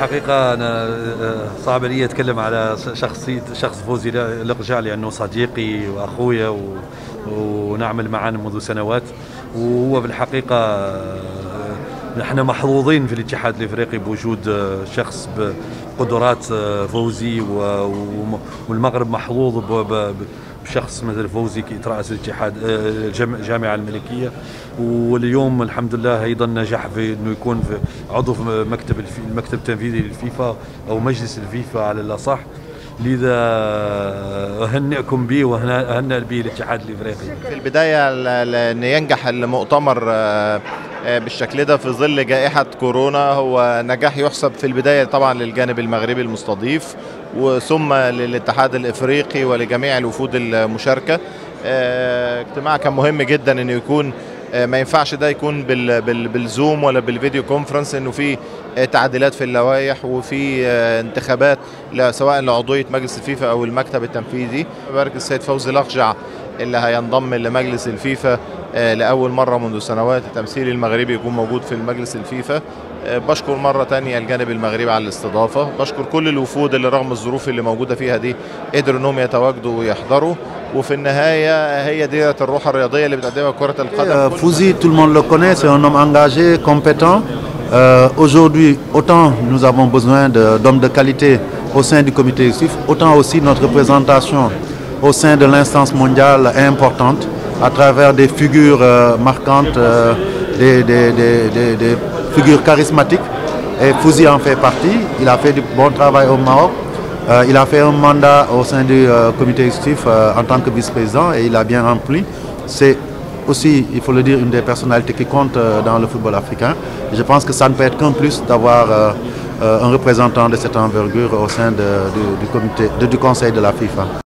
الحقيقة أنا صعب لي أتكلم على شخص فوزي لقجع، لأنه صديقي وأخويا ونعمل معا منذ سنوات. وهو بالحقيقة نحن محظوظين في الاتحاد الإفريقي بوجود شخص بقدرات فوزي، والمغرب محظوظ بشخص مثل فوزي كيترأس الاتحاد الجامعة الملكية. واليوم الحمد لله أيضا نجح في أنه يكون في عضو في المكتب التنفيذي للفيفا أو مجلس الفيفا على الأصح. لذا أهنئكم به وأهنئ به الاتحاد الإفريقي. في البداية أن ينجح المؤتمر بالشكل ده في ظل جائحة كورونا هو نجاح يحسب في البداية طبعا للجانب المغربي المستضيف، وثم للاتحاد الإفريقي ولجميع الوفود المشاركة. اجتماع كان مهم جدا انه يكون، ما ينفعش ده يكون بالزوم ولا بالفيديو كونفرنس، انه في تعديلات في اللوائح وفي انتخابات سواء لعضوية مجلس الفيفا او المكتب التنفيذي. بارك السيد فوزي لقجع اللي هينضم لمجلس الفيفا لأول مرة منذ سنوات، التمثيل المغربي يكون موجود في المجلس الفيفا. بشكر مرة تانية الجانب المغربي على الاستضافة، بشكر كل الوفود اللي رغم الظروف اللي موجودة فيها دي قدروا انهم يتواجدوا ويحضروا. وفي النهاية هي ديت الروح الرياضية اللي بتقدمها كرة القدم. Fouzi, tout le monde le connaît, c'est un homme engagé, compétent. Aujourd'hui, autant nous avons besoin d'hommes de qualité au sein du comité exécutif, autant aussi notre représentation au sein de l'instance mondiale est importante à travers des figures marquantes, des figures charismatiques. Et Fouzi en fait partie. Il a fait du bon travail au Maroc. Il a fait un mandat au sein du comité exécutif en tant que vice-président et il a bien rempli. C'est aussi, il faut le dire, une des personnalités qui compte dans le football africain. Je pense que ça ne peut être qu'un plus d'avoir un représentant de cette envergure au sein du conseil de la FIFA.